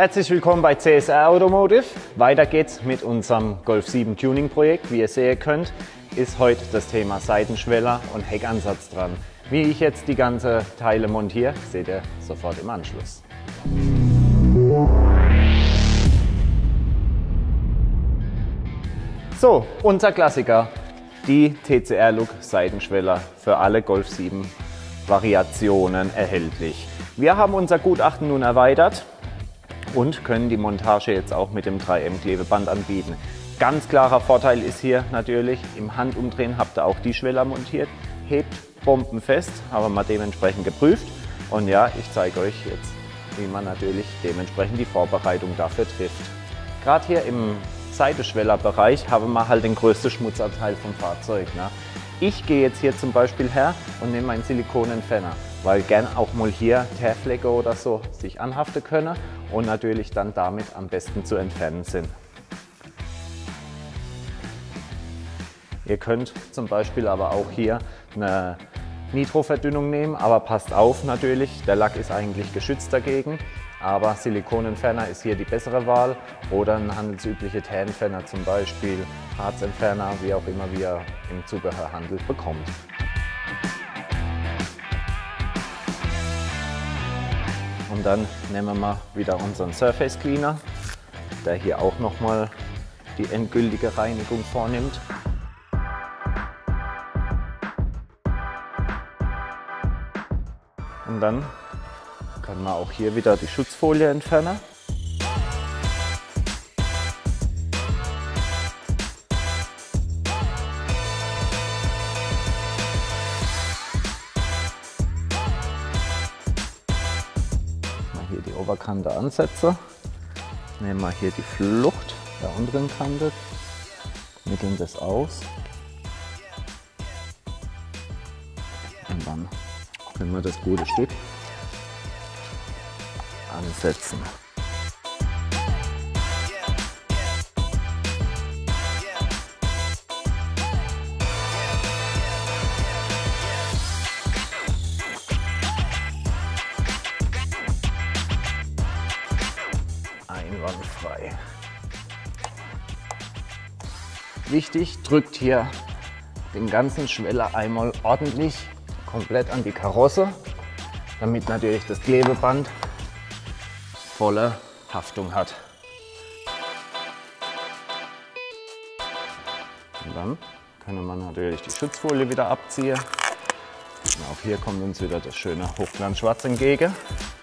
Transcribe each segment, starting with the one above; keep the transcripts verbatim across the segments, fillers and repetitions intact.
Herzlich willkommen bei C S R Automotive. Weiter geht's mit unserem Golf sieben Tuning Projekt. Wie ihr sehen könnt, ist heute das Thema Seitenschweller und Heckansatz dran. Wie ich jetzt die ganzen Teile montiere, seht ihr sofort im Anschluss. So, unser Klassiker, die T C R Look Seitenschweller, für alle Golf sieben Variationen erhältlich. Wir haben unser Gutachten nun erweitert und können die Montage jetzt auch mit dem drei M Klebeband anbieten. Ganz klarer Vorteil ist hier natürlich, im Handumdrehen habt ihr auch die Schweller montiert, hebt bombenfest, haben wir dementsprechend geprüft. Und ja, ich zeige euch jetzt, wie man natürlich dementsprechend die Vorbereitung dafür trifft. Gerade hier im Seitenschwellerbereich haben wir halt den größten Schmutzanteil vom Fahrzeug. Ne? Ich gehe jetzt hier zum Beispiel her und nehme meinen Silikonentferner, weil gern auch mal hier Teerflecke oder so sich anhaften können und natürlich dann damit am besten zu entfernen sind. Ihr könnt zum Beispiel aber auch hier eine Nitroverdünnung nehmen, aber passt auf natürlich, der Lack ist eigentlich geschützt dagegen, aber Silikonentferner ist hier die bessere Wahl oder ein handelsüblicher Teerentferner, zum Beispiel Harzentferner, wie auch immer wie ihr im Zubehörhandel bekommt. Und dann nehmen wir wieder unseren Surface Cleaner, der hier auch nochmal die endgültige Reinigung vornimmt. Und dann können wir auch hier wieder die Schutzfolie entfernen. Hier die Oberkante ansetzen. Nehmen wir hier die Flucht der unteren Kante, mitteln das aus. Und dann können wir das gute Stück ansetzen. Einwandfrei. Wichtig, drückt hier den ganzen Schweller einmal ordentlich komplett an die Karosse, damit natürlich das Klebeband volle Haftung hat. Und dann können wir natürlich die Schutzfolie wieder abziehen. Und auch hier kommt uns wieder das schöne Hochglanzschwarz entgegen.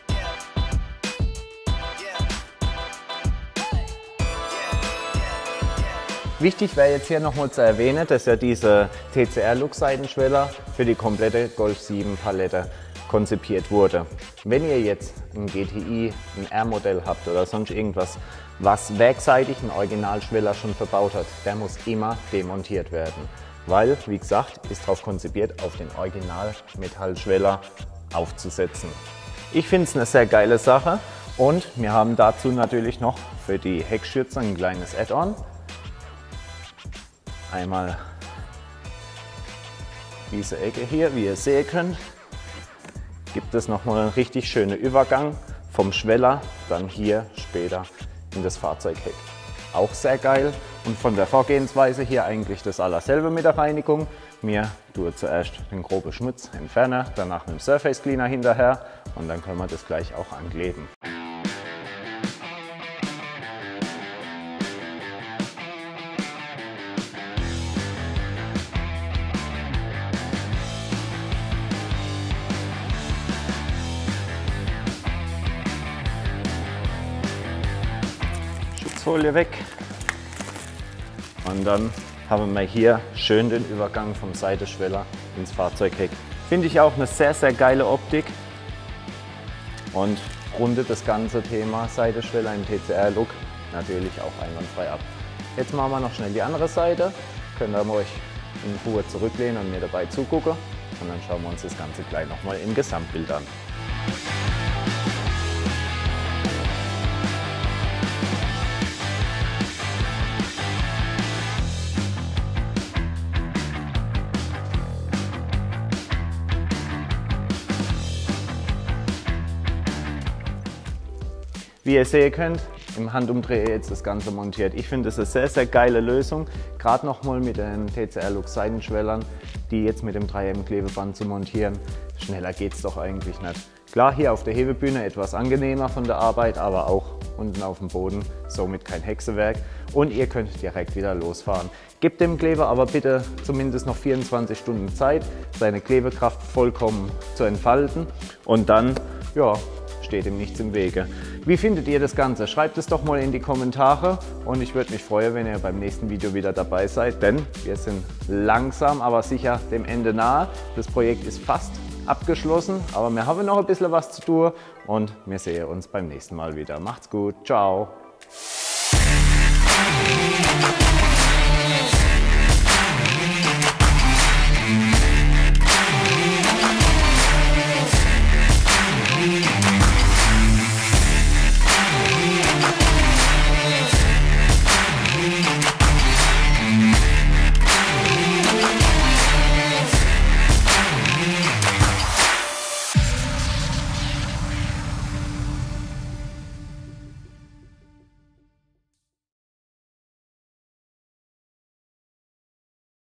Wichtig wäre jetzt hier nochmal zu erwähnen, dass ja diese T C R Look Seitenschweller für die komplette Golf sieben Palette konzipiert wurde. Wenn ihr jetzt ein G T I, ein R-Modell habt oder sonst irgendwas, was werkseitig ein Originalschweller schon verbaut hat, der muss immer demontiert werden. Weil, wie gesagt, ist darauf konzipiert, auf den Original-Metallschweller aufzusetzen. Ich finde es eine sehr geile Sache und wir haben dazu natürlich noch für die Heckschürze ein kleines Add-on. Einmal diese Ecke hier, wie ihr sehen könnt, gibt es nochmal einen richtig schönen Übergang vom Schweller dann hier später in das Fahrzeugheck. Auch sehr geil und von der Vorgehensweise hier eigentlich das allerselbe mit der Reinigung. Mir tue zuerst den groben Schmutz entfernen, danach mit dem Surface Cleaner hinterher und dann können wir das gleich auch ankleben. Folie weg und dann haben wir hier schön den Übergang vom Seitenschweller ins Fahrzeugheck. Finde ich auch eine sehr sehr geile Optik und rundet das ganze Thema Seitenschweller im T C R Look natürlich auch einwandfrei ab. Jetzt machen wir noch schnell die andere Seite, könnt ihr euch in Ruhe zurücklehnen und mir dabei zugucken und dann schauen wir uns das Ganze gleich nochmal im Gesamtbild an. Wie ihr sehen könnt, im Handumdrehen jetzt das Ganze montiert. Ich finde es eine sehr, sehr geile Lösung. Gerade nochmal mit den T C R Lux Seitenschwellern, die jetzt mit dem drei M Klebeband zu montieren. Schneller geht es doch eigentlich nicht. Klar, hier auf der Hebebühne etwas angenehmer von der Arbeit, aber auch unten auf dem Boden, somit kein Hexenwerk. Und ihr könnt direkt wieder losfahren. Gebt dem Kleber aber bitte zumindest noch vierundzwanzig Stunden Zeit, seine Klebekraft vollkommen zu entfalten. Und dann, ja, steht ihm nichts im Wege. Wie findet ihr das Ganze? Schreibt es doch mal in die Kommentare und ich würde mich freuen, wenn ihr beim nächsten Video wieder dabei seid, denn wir sind langsam, aber sicher dem Ende nahe. Das Projekt ist fast abgeschlossen, aber wir haben noch ein bisschen was zu tun und wir sehen uns beim nächsten Mal wieder. Macht's gut, ciao!